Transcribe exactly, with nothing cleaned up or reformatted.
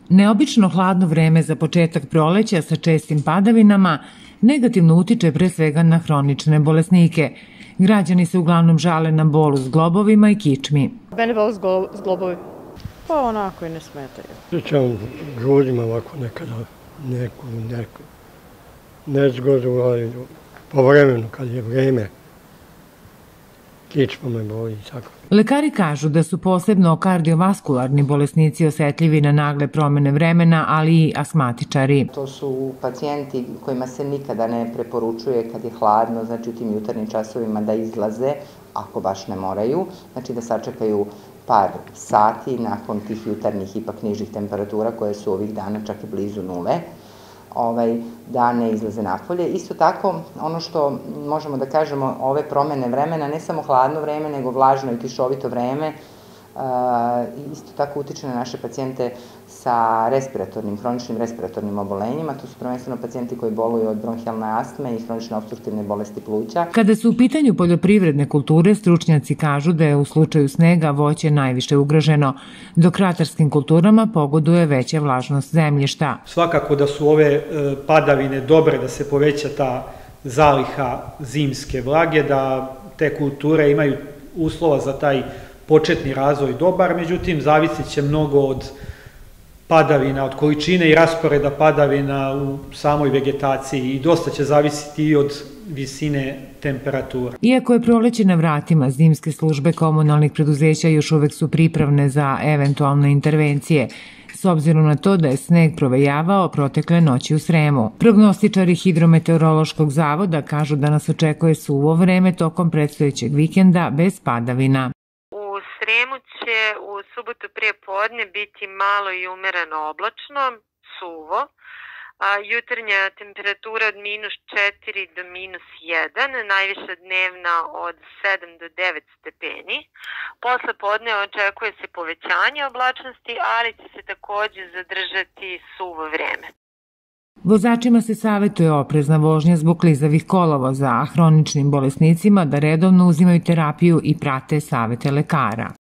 Neobično hladno vreme za početak proleća sa čestim padavinama negativno utiče pre svega na hronične bolesnike. Građani se uglavnom žale na bol u zglobovima i kičmi. Mene bol zglobovi. Pa onako i ne smetaju. Sjećam grudima ovako nekada neku, neku nezgodu, ali povremeno kad je vreme. Kičma me boli i tako. Lekari kažu da su posebno kardiovaskularni bolesnici osetljivi na nagle promene vremena, ali i asmatičari. To su pacijenti kojima se nikada ne preporučuje kad je hladno, znači u tim jutarnjim časovima da izlaze, ako baš ne moraju, znači da sačekaju par sati nakon tih jutarnjih ipak nižih temperatura koje su ovih dana čak i blizu nule. Ovaj, da ne izlaze napolje. Isto tako, ono što možemo da kažemo, ove promene vremena, ne samo hladno vreme, nego vlažno i kišovito vreme, isto tako utiče na naše pacijente sa respiratornim, hroničnim respiratornim obolenjima. To su prvenstveno pacijenti koji boluju od bronhijalne astme i hronične opstruktivne bolesti pluća. Kada su u pitanju poljoprivredne kulture, stručnjaci kažu da je u slučaju snega voće najviše ugroženo, dok ratarskim kulturama pogoduje veća vlažnost zemljišta. Svakako da su ove padavine dobre, da se poveća ta zaliha zimske vlage, da te kulture imaju uslova za taj početni razvoj dobar, međutim, zavisit će mnogo od padavina, od količine i rasporeda padavina u samoj vegetaciji i dosta će zavisiti i od visine temperatura. Iako je proleće na vratima, zimske službe komunalnih preduzeća još uvek su pripravne za eventualne intervencije, s obzirom na to da je sneg provejavao protekle noći u Sremu. Prognostičari Hidrometeorološkog zavoda kažu da nas očekuje suvo vreme tokom predstojećeg vikenda bez padavina. U Sremu će u subotu prije podne biti malo i umereno oblačno, suvo, a jutarnja temperatura od minus četiri do minus jedan, najviša dnevna od sedam do devet stepeni. Posle podne očekuje se povećanje oblačnosti, ali će se takođe zadržati suvo vreme. Vozačima se savetuje oprezna vožnja zbog klizavih kolovoza, a hroničnim bolesnicima da redovno uzimaju terapiju i prate savete lekara.